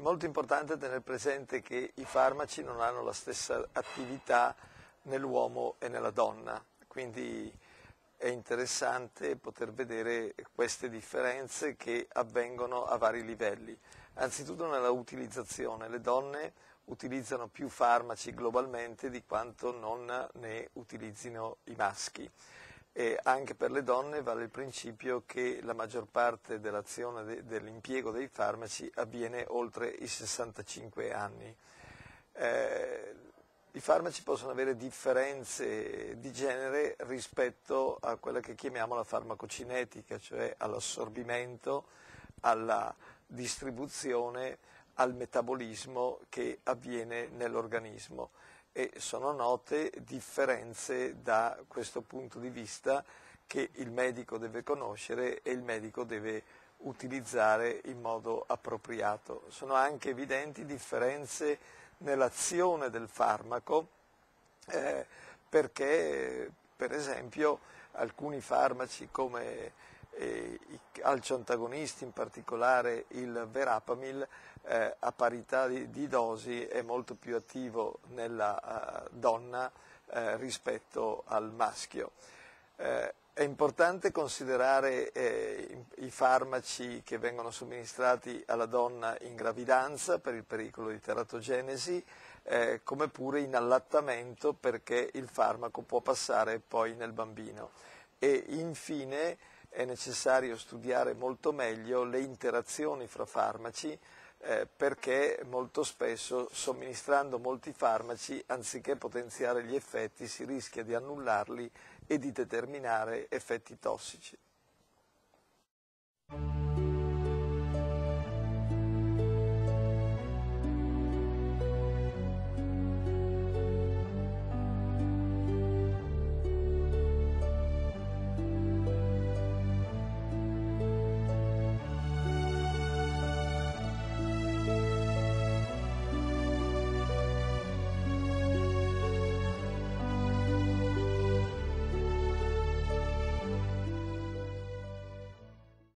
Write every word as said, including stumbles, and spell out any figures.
molto importante tenere presente che i farmaci non hanno la stessa attività nell'uomo e nella donna, quindi è interessante poter vedere queste differenze che avvengono a vari livelli. Anzitutto nella utilizzazione, le donne utilizzano più farmaci globalmente di quanto non ne utilizzino i maschi. E anche per le donne vale il principio che la maggior parte dell'azione de, dell'impiego dei farmaci avviene oltre i sessantacinque anni. Eh, I farmaci possono avere differenze di genere rispetto a quella che chiamiamo la farmacocinetica, cioè all'assorbimento, alla distribuzione, al metabolismo che avviene nell'organismo. E sono note differenze da questo punto di vista che il medico deve conoscere e il medico deve utilizzare in modo appropriato. Sono anche evidenti differenze nell'azione del farmaco, eh, perché per esempio alcuni farmaci come eh, i calcioantagonisti, in particolare il Verapamil, eh, a parità di, di dosi è molto più attivo nella uh, donna eh, rispetto al maschio. Eh, è importante considerare eh, i, i farmaci che vengono somministrati alla donna in gravidanza per il pericolo di teratogenesi, eh, come pure in allattamento, perché il farmaco può passare poi nel bambino. E infine è necessario studiare molto meglio le interazioni fra farmaci, eh, perché molto spesso somministrando molti farmaci, anziché potenziare gli effetti, si rischia di annullarli e di determinare effetti tossici.